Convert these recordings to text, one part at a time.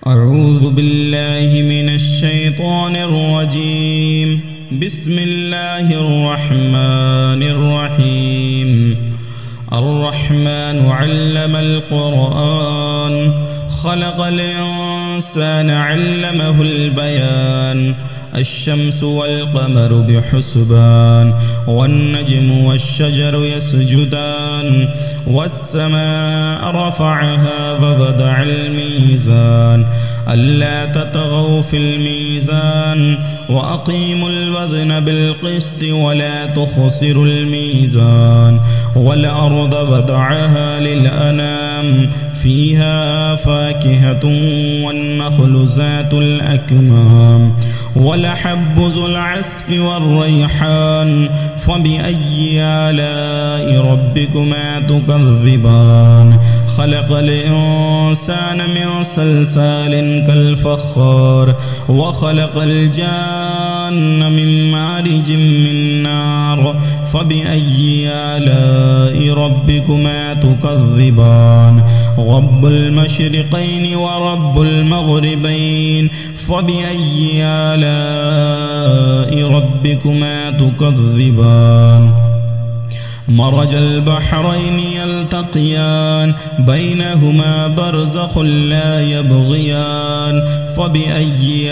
أعوذ بالله من الشيطان الرجيم. بسم الله الرحمن الرحيم. الرحمن علم القرآن خلق الإنسان علمه البيان. الشمس والقمر بحسبان والنجم والشجر يسجدان والسماء رفعها ووضع الميزان ألا تطغوا في الميزان وأقيموا الوزن بالقسط ولا تخسروا الميزان والأرض وضعها للأنام فيها فاكهة والنخل ذات الأكمام والحب ذو العصف والريحان فبأي آلاء ربكما تكذبان. خلق الإنسان من صلصال كالفخار وخلق الجان من مارج من نار فبأي آلاء ربكما تكذبان. رب المشرقين ورب المغربين فبأي آلاء ربكما تكذبان. مرج البحرين يلتقيان بينهما برزخ لا يبغيان فبأي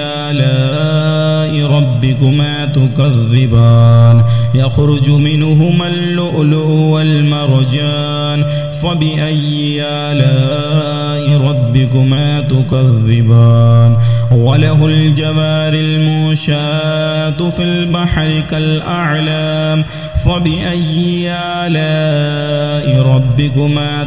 آلاء ربكما تكذبان. يخرج منهما اللؤلؤ والمرجان فبأي آلاء ربكما تكذبان. وله الجوار المنشآت في البحر كالأعلام فبأي آلاء ربكما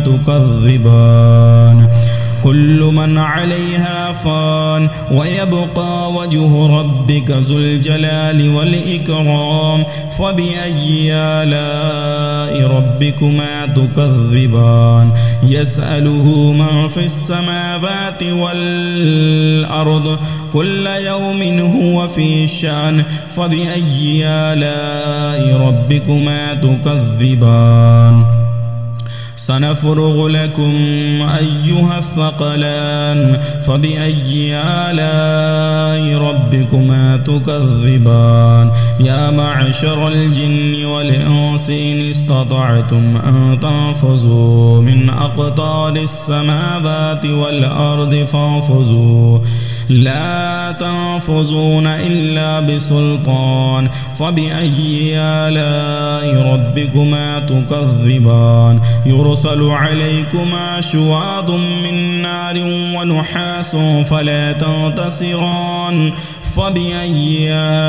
تكذبان. كل من عليها فان ويبقى وجه ربك ذو الجلال والإكرام فبأي آلاء ربكما تكذبان. يسأله من في السماوات والأرض كل يوم هو في شأن فبأي آلاء ربكما تكذبان. سنفرغ لكم أيها الثقلان فبأي آلاء ربكما تكذبان. يا معشر الجن والإنس إن استطعتم أن تنفذوا من أقطار السماوات والأرض فانفذوا لا تنفذون إلا بسلطان فبأي آلاء ربكما تكذبان. يرسل عليكما شواظ من نار ونحاس فلا تنتصران فبأي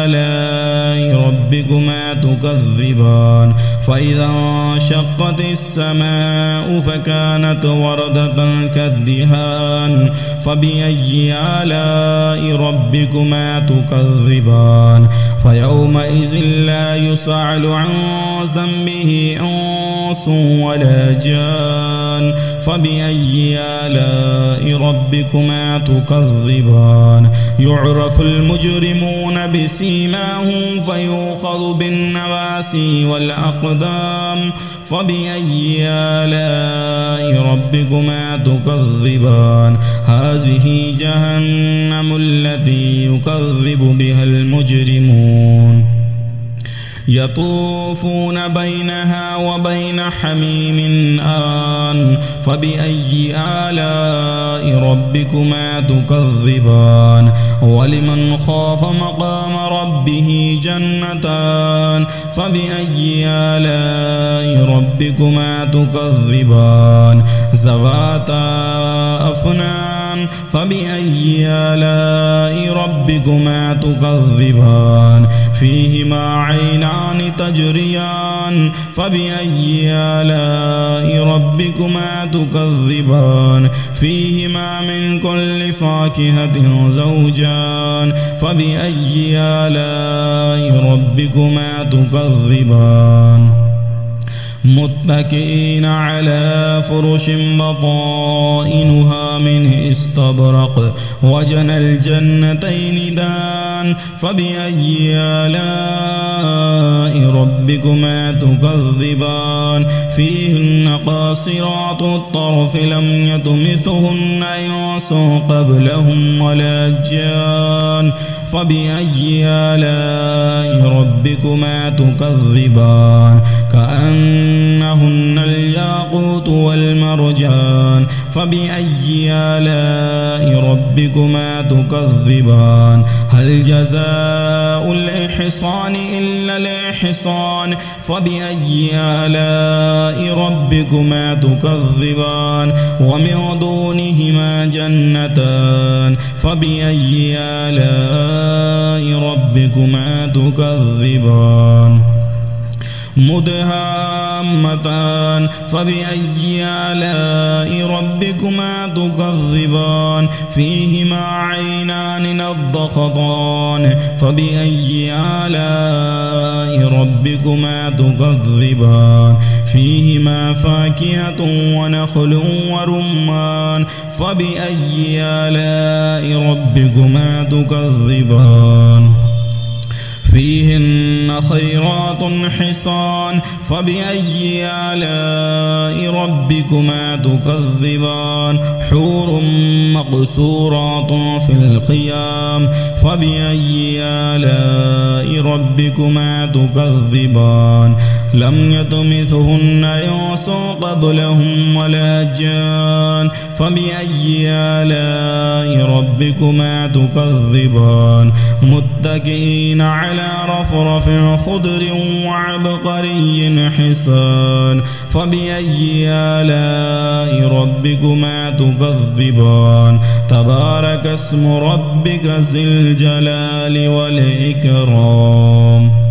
آلاء ربكما تكذبان. فإذا انشقت السماء فكانت وردة كالدهان فبأي آلاء ربكما تكذبان. فيومئذ لا يسأل عن ذنبه إنس ولا جان فبأي آلاء ربكما تكذبان. يعرف المجرمون بسيماهم فيؤخذ بالنواسي والأقدام فبأي آلاء ربكما تكذبان. هذه جهنم التي يكذب بها المجرمون. يطوفون بينها وبين حميم آن فبأي آلاء ربكما تكذبان. ولمن خاف مقام ربه جنتان فبأي آلاء ربكما تكذبان. ذواتا أفنان فبأي آلاء ربكما تكذبان. فيهما عينان تجريان فبأي آلاء ربكما تكذبان. فيهما من كل فاكهة زوجان فبأي آلاء ربكما تكذبان. متكئين على فرش بطائنها من استبرق وجنى الجنتين دان فبأي آلاء ربكما تكذبان فيهن قاصرات الطرف لم يطمثهن إنس قبلهم ولا جان فبأي آلاء ربكما تكذبان كأنهن الياقوت والمرجان فبأي آلاء ربكما تكذبان هل جزاء الإحسان إلا الإحسان فبأي آلاء ربكما تكذبان ومن دونهما جنتان فبأي آلاء ربكما تكذبان مدهامتان فبأي آلاء ربكما تكذبان فيهما عينان نضختان فبأي آلاء ربكما تكذبان فيهما فاكهة ونخل ورمان فبأي آلاء ربكما تكذبان فيهن خيرات حصان فبأي آلاء ربكما تكذبان حور مقصورات في الخيام فبأي آلاء ربكما تكذبان لم يطمثهن إنس قبلهم ولا جان فبأي آلاء ربكما تكذبان متكئين على رفرف خضر وعبقري حسان فبأي آلاء ربكما تكذبان تبارك اسم ربك ذي الجلال والإكرام.